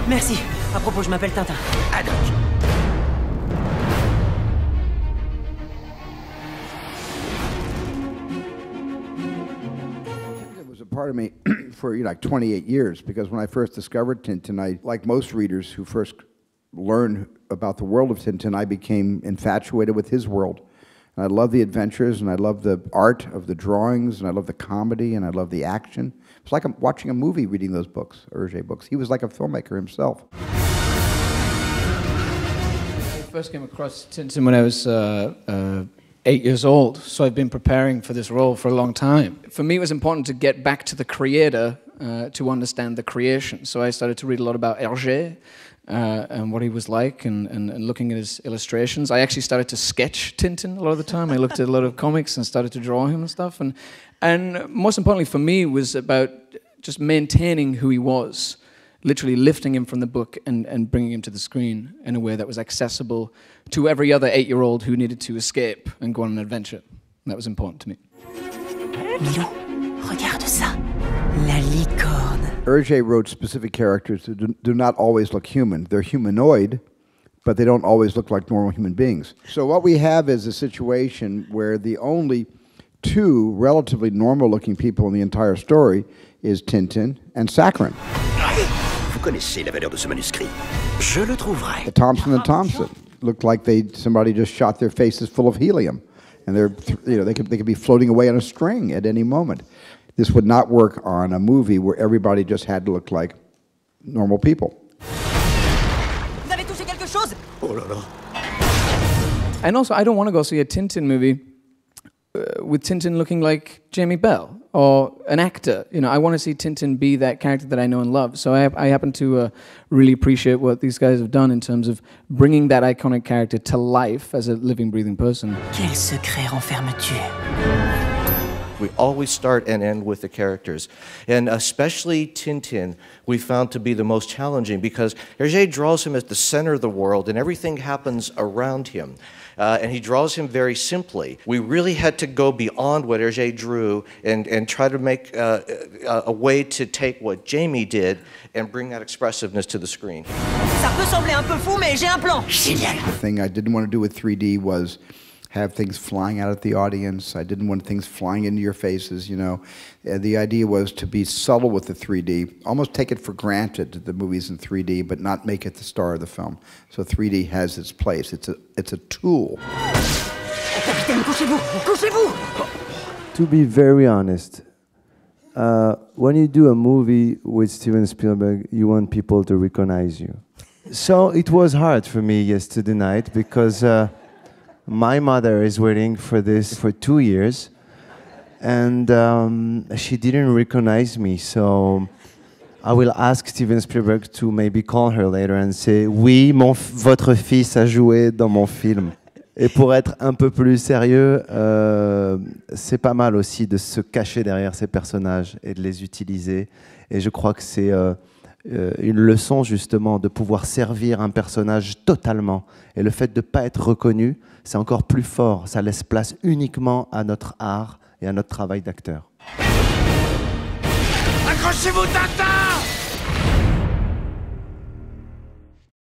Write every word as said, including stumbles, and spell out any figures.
Merci. À propos, je m'appelle Tintin. Haddock. It was a part of me for you know, like twenty-eight years, because when I first discovered Tintin, I, like most readers who first learn about the world of Tintin, I became infatuated with his world. And I love the adventures, and I love the art of the drawings, and I love the comedy, and I love the action. It's like I'm watching a movie reading those books, Hergé books. He was like a filmmaker himself. I first came across Tintin when I was uh, uh, eight years old, so I've been preparing for this role for a long time. For me, it was important to get back to the creator uh, to understand the creation. So I started to read a lot about Hergé, Uh, and what he was like, and, and, and looking at his illustrations. I actually started to sketch Tintin a lot of the time. I looked at a lot of comics and started to draw him and stuff. And, and most importantly for me was about just maintaining who he was, literally lifting him from the book and, and bringing him to the screen in a way that was accessible to every other eight-year-old who needed to escape and go on an adventure. And that was important to me. Milou, regarde ça. La licorne. Hergé wrote specific characters who do, do not always look human. They're humanoid, but they don't always look like normal human beings. So what we have is a situation where the only two relatively normal-looking people in the entire story is Tintin and Sakharine. Vous connaissez la valeur de ce manuscrit. Je le trouverai. Thompson and Thompson looked like they somebody just shot their faces full of helium, and they're you know they could they could be floating away on a string at any moment. This would not work on a movie where everybody just had to look like normal people. Vous avez touché quelque chose? Oh là là. And also, I don't want to go see a Tintin movie uh, with Tintin looking like Jamie Bell or an actor. You know, I want to see Tintin be that character that I know and love. So I, I happen to uh, really appreciate what these guys have done in terms of bringing that iconic character to life as a living, breathing person. Quel secret renfermes-tu? We always start and end with the characters. And especially Tintin, we found to be the most challenging because Hergé draws him at the center of the world and everything happens around him. Uh, and he draws him very simply. We really had to go beyond what Hergé drew and, and try to make uh, a, a way to take what Jamie did and bring that expressiveness to the screen. Ça peut sembler un peu fou, mais j'ai un plan. Génial. The thing I didn't want to do with three D was have things flying out at the audience. I didn't want things flying into your faces, you know. Uh, the idea was to be subtle with the three D, almost take it for granted, the movies in three D, but not make it the star of the film. So three D has its place. It's a, it's a tool. Capitaine, couchez-vous, couchez-vous. To be very honest, uh, when you do a movie with Steven Spielberg, you want people to recognize you. So it was hard for me yesterday night because uh, my mother is waiting for this for two years, and um, she didn't recognize me. So I will ask Steven Spielberg to maybe call her later and say, oui, mon f votre fils a joué dans mon film. Et pour être un peu plus sérieux, euh, c'est pas mal aussi de se cacher derrière ces personnages et de les utiliser. Et je crois que c'est euh, euh, une leçon justement de pouvoir servir un personnage totalement. Et le fait de ne pas être reconnu, c'est encore plus fort. Ça laisse place uniquement à notre art et à notre travail d'acteur. Accrochez-vous, Tintin!